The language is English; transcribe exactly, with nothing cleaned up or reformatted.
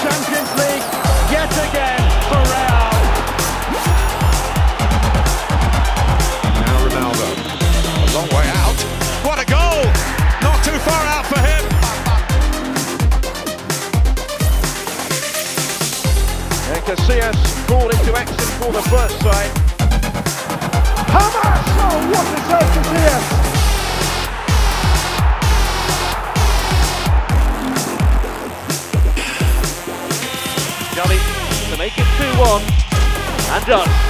Champions League yet again for Real. Now Ronaldo, a long way out. What a goal! Not too far out for him. And Casillas ball into action for the first side. Hamas! Oh, what a save, Casillas! Jolly to make it two one, and done.